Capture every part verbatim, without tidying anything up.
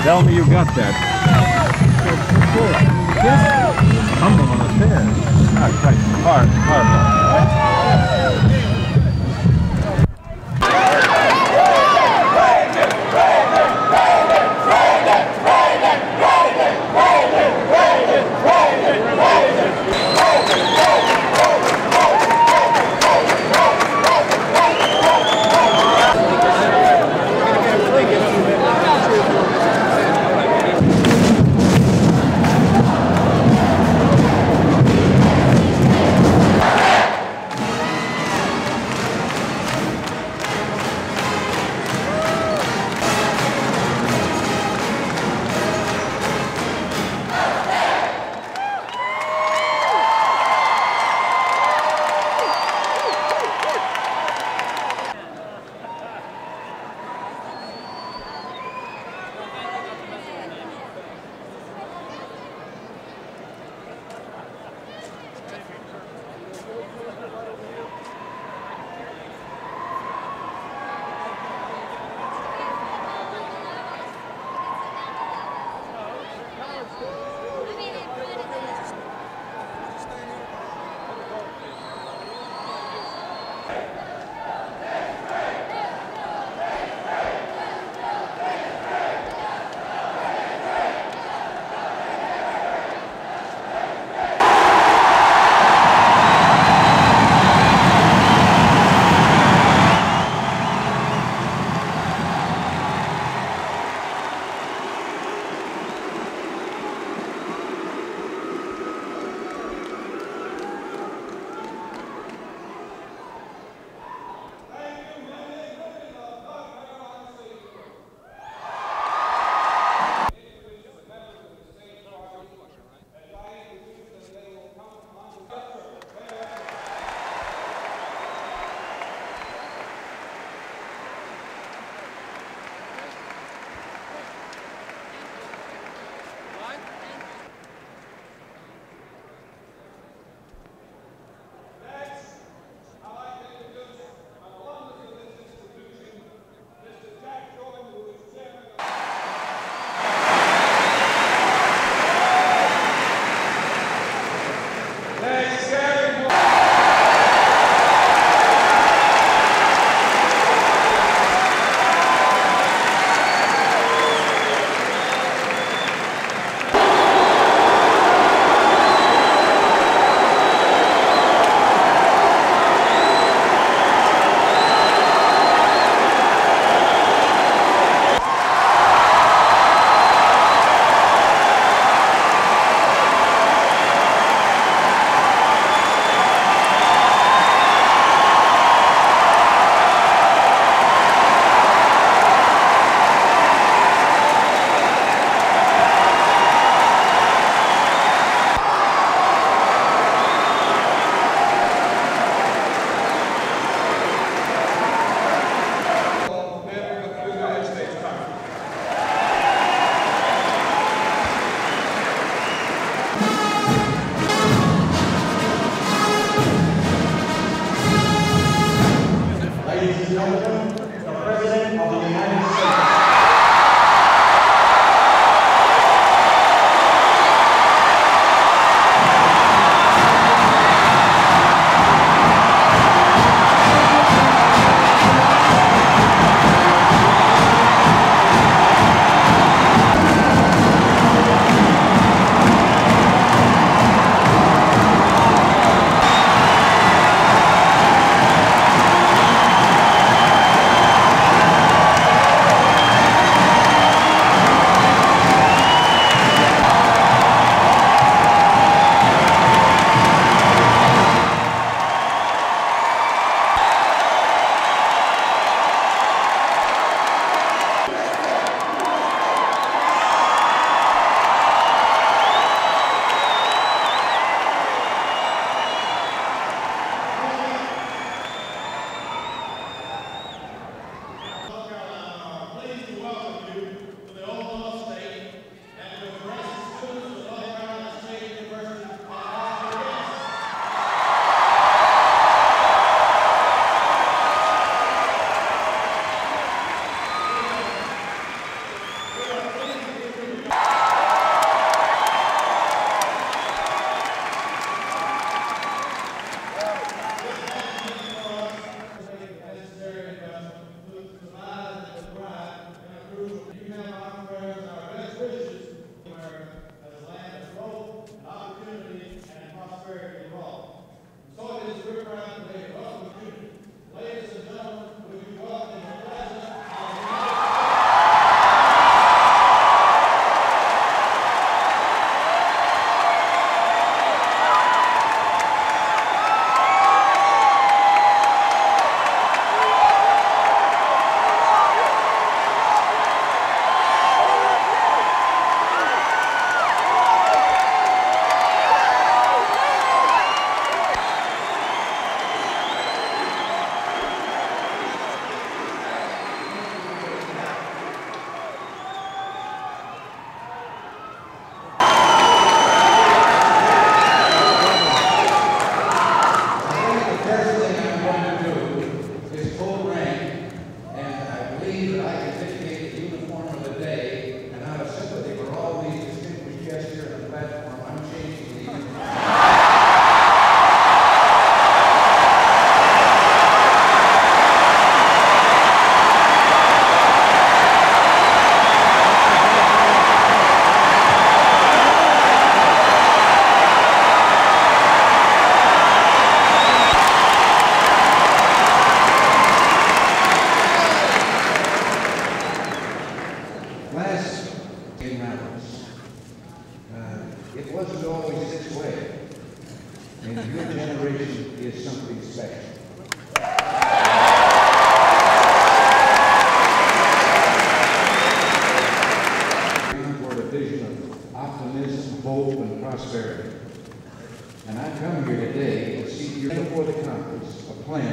Tell me you got that. Of course. Yes. Come on up there. All right, right. Hard, hard.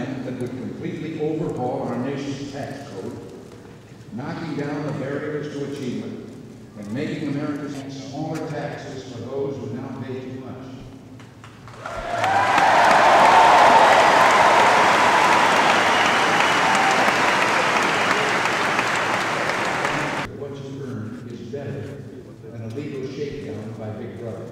plan that would completely overhaul our nation's tax code, knocking down the barriers to achievement and making Americans pay smaller taxes for those who now pay too much. What you earn is better than a legal shakedown by Big Brother.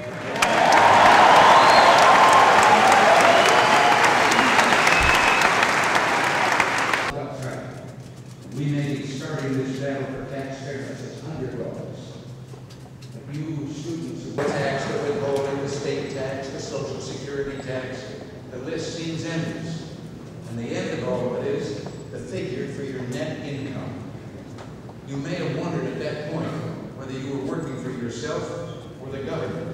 We may be starting this battle for tax fairness as underdogs. But you students of the tax, the withholding, the state tax, the social security tax, the list seems endless. And the end of all of it is the figure for your net income. You may have wondered at that point whether you were working for yourself or the government.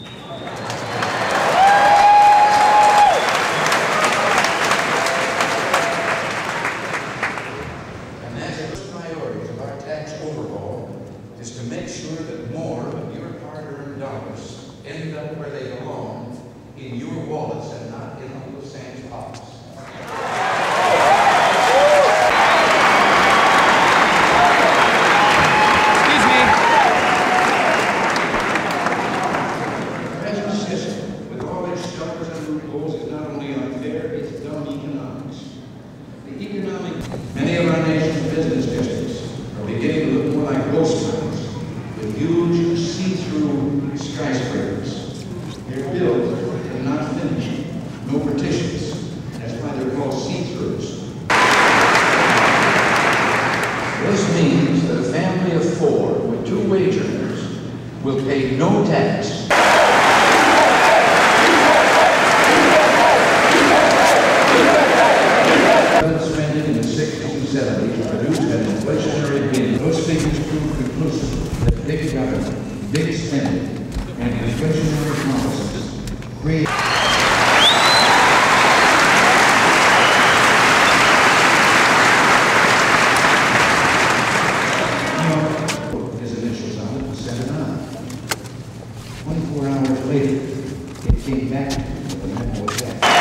Is to make sure that more of your hard-earned dollars end up where they belong, in your wallets and not in Uncle Sam's pockets. Excuse me. The present system, with all its shelters and loopholes, is not only unfair, it's dumb economics. The economic, many of our nation's business districts are beginning to look more like ghost towns, with huge see-through skyscrapers. They're built but not finished. No partitions. That's why they're called see-throughs. This means that a family of four with two wage earners will pay no tax. Spending in the sixties and seventies produced an inflationary gain. Those figures prove conclusively that big government, big spending, and inflationary promises create. His initials on it and sent it on. twenty-four hours later, it came back with a memo of that.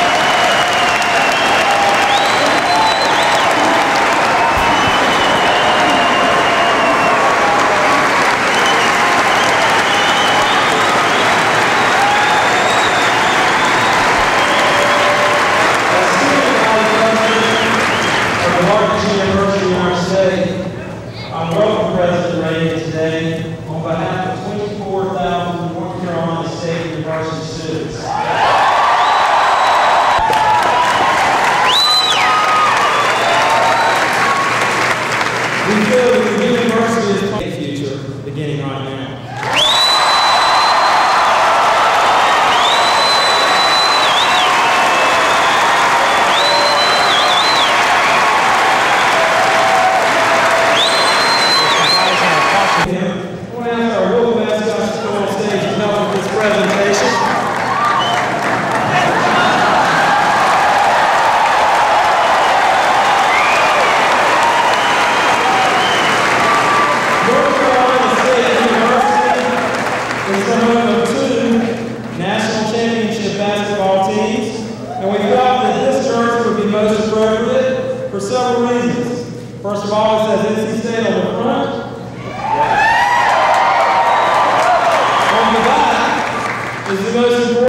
I welcome President Reagan today on behalf of twenty-four thousand North Carolina State University students. We feel that the university is a future beginning right now. For several reasons. First of all, it says N C State on the front. On the back is the most important.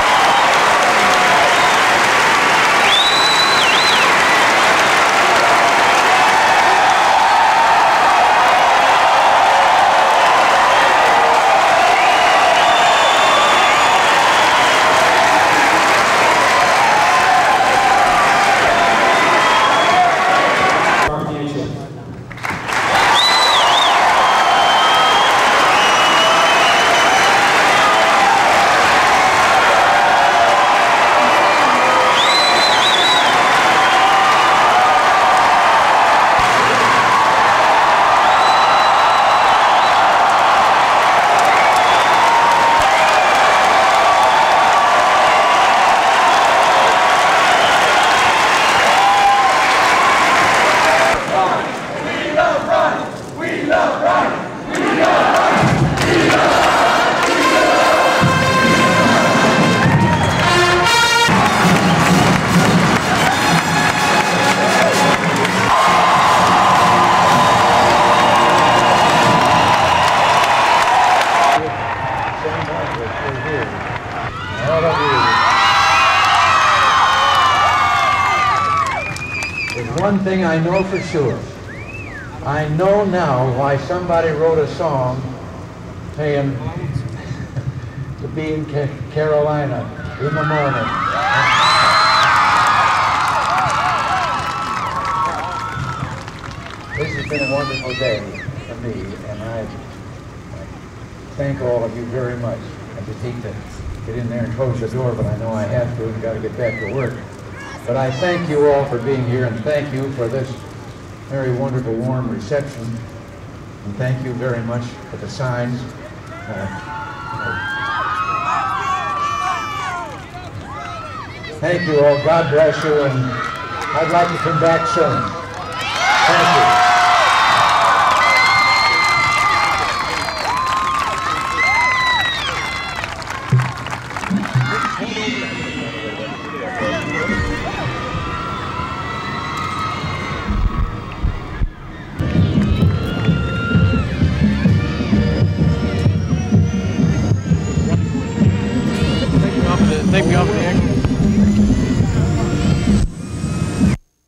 There's one thing I know for sure. I know now why somebody wrote a song saying to be in Ca Carolina in the morning. This has been a wonderful day for me, and I, I thank all of you very much. I just hate to get in there and close the door, but I know I have to and got to get back to work. But I thank you all for being here, and thank you for this very wonderful, warm reception. And thank you very much for the signs. Uh, Thank you all. God bless you, and I'd like to come back soon. Thank you.